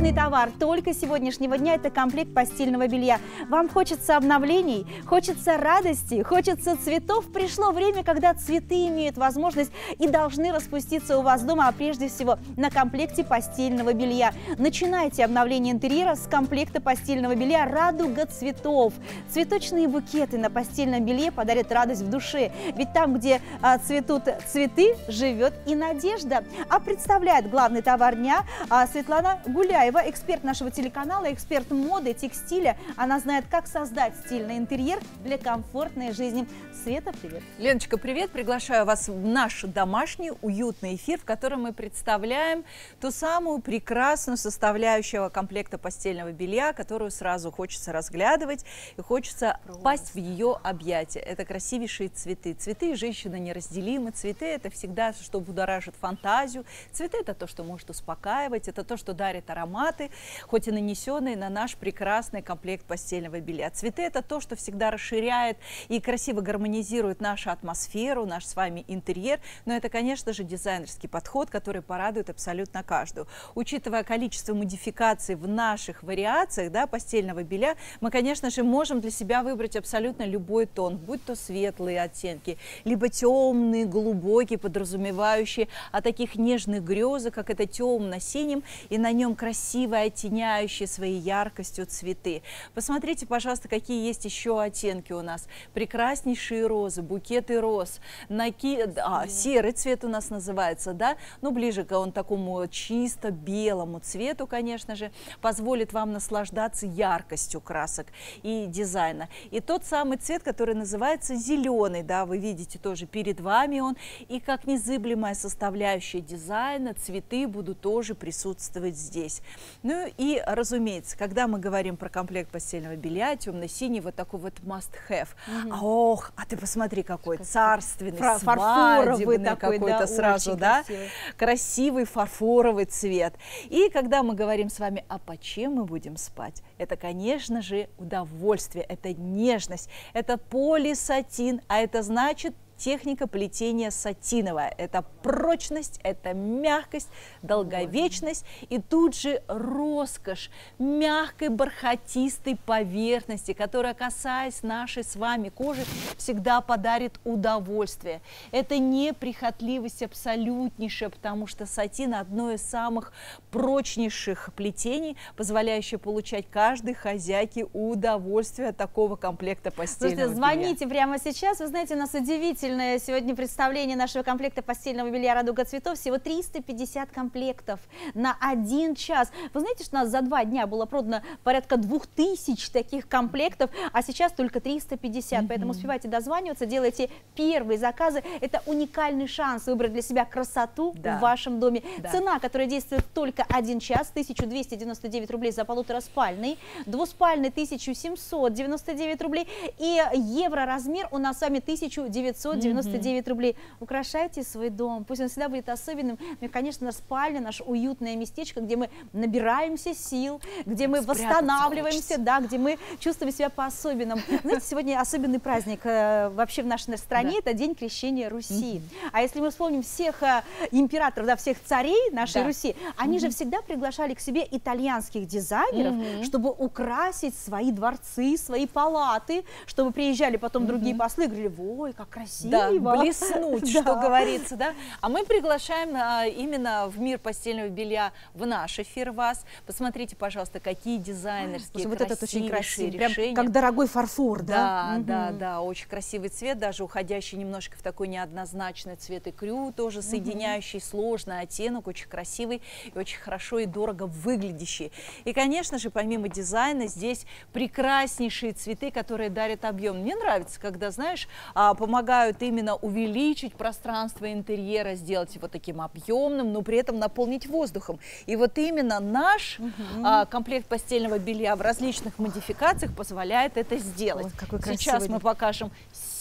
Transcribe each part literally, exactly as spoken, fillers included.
Главный товар только сегодняшнего дня – это комплект постельного белья. Вам хочется обновлений, хочется радости, хочется цветов. Пришло время, когда цветы имеют возможность и должны распуститься у вас дома, а прежде всего на комплекте постельного белья. Начинайте обновление интерьера с комплекта постельного белья «Радуга цветов». Цветочные букеты на постельном белье подарят радость в душе. Ведь там, где а, цветут цветы, живет и надежда. А представляет главный товар дня а, Светлана Гуляева, эксперт нашего телеканала, эксперт моды, текстиля. Она знает, как создать стильный интерьер для комфортной жизни. Света, привет. Леночка, привет. Приглашаю вас в наш домашний уютный эфир, в котором мы представляем ту самую прекрасную составляющую комплекта постельного белья, которую сразу хочется разглядывать и хочется Просто. пасть в ее объятия. Это красивейшие цветы. Цветы и женщины неразделимы. Цветы – это всегда, что будоражит фантазию. Цветы – это то, что может успокаивать, это то, что дарит ароматы, хоть и нанесенные на наш прекрасный комплект постельного белья. Цветы – это то, что всегда расширяет и красиво гармонизирует нашу атмосферу, наш с вами интерьер. Но это, конечно же, дизайнерский подход, который порадует абсолютно каждую. Учитывая количество модификаций в наших вариациях, да, постельного белья, мы, конечно же, можем для себя выбрать абсолютно любой тон, будь то светлые оттенки, либо темные, глубокие, подразумевающие о таких нежных грезах, как это темно-синим, и на нем красиво оттеняющие своей яркостью цветы. Посмотрите, пожалуйста, какие есть еще оттенки у нас. Прекраснейшие розы, букеты роз, наки... а, серый цвет у нас называется, да, ну ближе к он такому чисто белому цвету, конечно же, позволит вам наслаждаться яркостью красок и дизайна. И тот самый цвет, который называется зеленый, да, вы видите тоже перед вами он, и как незыблемая составляющая дизайна, цветы будут тоже присутствовать здесь. Ну и, разумеется, когда мы говорим про комплект постельного белья, темно-синий, вот такой вот must-have. Угу. А, ох, а ты посмотри, какой царственный, Фар свадебный какой-то да, сразу, да, красивый. красивый фарфоровый цвет. И когда мы говорим с вами, а по чем мы будем спать, это, конечно же, удовольствие, это нежность, это полисатин, а это значит техника плетения сатиновая. Это прочность, это мягкость, долговечность и тут же роскошь мягкой бархатистой поверхности, которая, касаясь нашей с вами кожи, всегда подарит удовольствие. Это неприхотливость абсолютнейшая, потому что сатин одно из самых прочнейших плетений, позволяющее получать каждой хозяйке удовольствие от такого комплекта постельного белья. Звоните прямо сейчас. Вы знаете, у нас удивительно сегодня представление нашего комплекта постельного белья «Радуга цветов». Всего триста пятьдесят комплектов на один час. Вы знаете, что у нас за два дня было продано порядка двух тысяч таких комплектов, а сейчас только триста пятьдесят. Mm-hmm. Поэтому успевайте дозваниваться, делайте первые заказы. Это уникальный шанс выбрать для себя красоту да. в вашем доме. Да. Цена, которая действует только один час, тысяча двести девяносто девять рублей за полутораспальный, двуспальный тысяча семьсот девяносто девять рублей и евро размер у нас с вами тысяча девятьсот девяносто девять рублей. Украшайте свой дом, пусть он всегда будет особенным. Ну и, конечно, спальня, наше уютное местечко, где мы набираемся сил, где мы Спрятаться восстанавливаемся, хочется. да, где мы чувствуем себя по-особенному. Знаете, сегодня особенный праздник э, вообще в нашей стране, да. это День Крещения Руси. Mm-hmm. А если мы вспомним всех э, императоров, да, всех царей нашей да. Руси, они mm-hmm. же всегда приглашали к себе итальянских дизайнеров, mm-hmm. чтобы украсить свои дворцы, свои палаты, чтобы приезжали потом mm-hmm. другие послы и говорили, ой, как красиво. Да, блеснуть, да. что говорится, да. А мы приглашаем а, именно в мир постельного белья в наш эфир вас. Посмотрите, пожалуйста, какие дизайнерские, вот этот очень красивый, решения. Прям как дорогой фарфор, да? Да, угу. да, да, очень красивый цвет, даже уходящий немножко в такой неоднозначный цвет икрю, тоже угу. соединяющий сложный оттенок, очень красивый и очень хорошо и дорого выглядящий. И, конечно же, помимо дизайна, здесь прекраснейшие цветы, которые дарят объем. Мне нравится, когда, знаешь, помогают именно увеличить пространство интерьера, сделать его таким объемным, но при этом наполнить воздухом. И вот именно наш угу. а, комплект постельного белья в различных модификациях позволяет это сделать. Ой, какой Сейчас мы покажем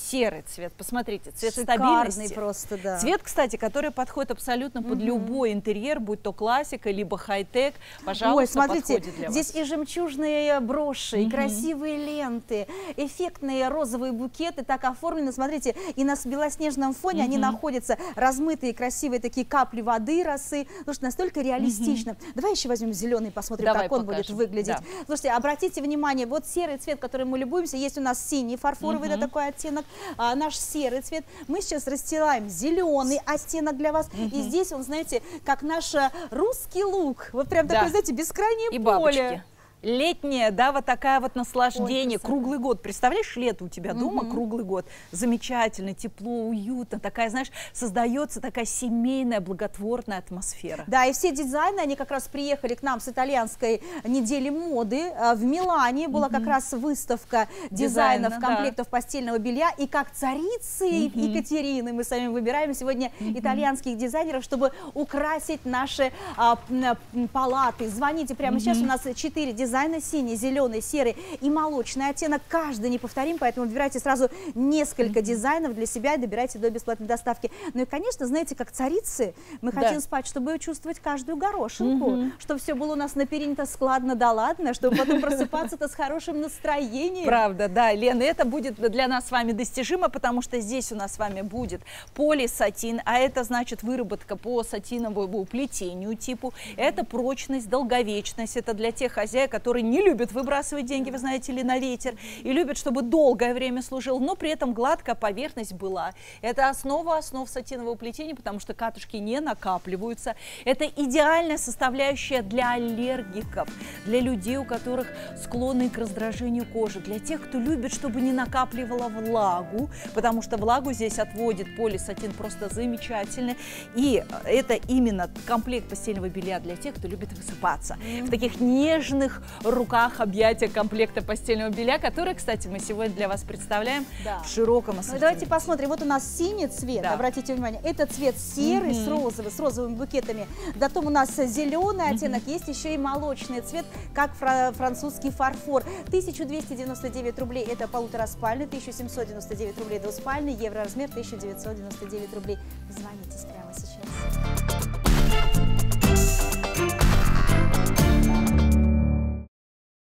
серый цвет. Посмотрите, цвет Шикарный стабильности. просто, да. Цвет, кстати, который подходит абсолютно под Мгм. любой интерьер, будь то классика, либо хай-тек. Пожалуйста, Ой, смотрите, подходит для здесь вас. и жемчужные броши, и Мгм. красивые ленты, эффектные розовые букеты так оформлены. Смотрите, и на с- белоснежном фоне они Мгм. находятся размытые, красивые такие капли воды, росы. Слушайте, настолько реалистично. Давай еще возьмем зеленый, посмотрим, Давай как он будет покажем. выглядеть. Да. Слушайте, обратите внимание, вот серый цвет, которым мы любуемся, есть у нас синий фарфоровый, да, Мгм. такой оттенок, а, наш серый цвет. Мы сейчас расстилаем зеленый оттенок для вас. И здесь он, знаете, как наш а, русский лук. Вот прям Да. такой, знаете, бескрайнее И поле. бабочки. Летняя, да, вот такая вот наслаждение, Ой, красота. круглый год. Представляешь, лето у тебя дома Мгм. круглый год. Замечательно, тепло, уютно. Такая, знаешь, создается такая семейная, благотворная атмосфера. Да, и все дизайны, они как раз приехали к нам с итальянской недели моды. А, В Милане была как раз выставка дизайнов, Дизайна, да. комплектов постельного белья. И как царицы Мгм. Екатерины мы с вами выбираем сегодня итальянских дизайнеров, чтобы украсить наши а, м, м, палаты. Звоните прямо сейчас, у нас четыре дизайна: синий, зеленый, серый и молочный оттенок. Каждый неповторим, поэтому выбирайте сразу несколько дизайнов для себя и добирайте до бесплатной доставки. Ну и, конечно, знаете, как царицы, мы Да. хотим спать, чтобы чувствовать каждую горошинку, Мгм. чтобы все было у нас на перине-то складно да ладно, чтобы потом просыпаться-то с хорошим настроением. Правда, да, Лена, это будет для нас с вами достижимо, потому что здесь у нас с вами будет полисатин, а это значит выработка по сатиновому плетению типу. Это прочность, долговечность. Это для тех хозяек, которые не любят выбрасывать деньги, вы знаете ли, на ветер, и любят, чтобы долгое время служил, но при этом гладкая поверхность была. Это основа основ сатинового плетения, потому что катушки не накапливаются. Это идеальная составляющая для аллергиков, для людей, у которых склонны к раздражению кожи, для тех, кто любит, чтобы не накапливала влагу, потому что влагу здесь отводит полисатин просто замечательно. И это именно комплект постельного белья для тех, кто любит высыпаться. В таких нежных руках объятия комплекта постельного белья, который, кстати, мы сегодня для вас представляем Да. в широком Ну, ассортименте. давайте посмотрим. Вот у нас синий цвет, Да. обратите внимание, это цвет серый с розовым, с розовыми букетами. Потом у нас зеленый оттенок, есть еще и молочный цвет, как фра- французский фарфор. тысяча двести девяносто девять рублей это полутораспальный, тысяча семьсот девяносто девять рублей двуспальный, евро размер тысяча девятьсот девяносто девять рублей.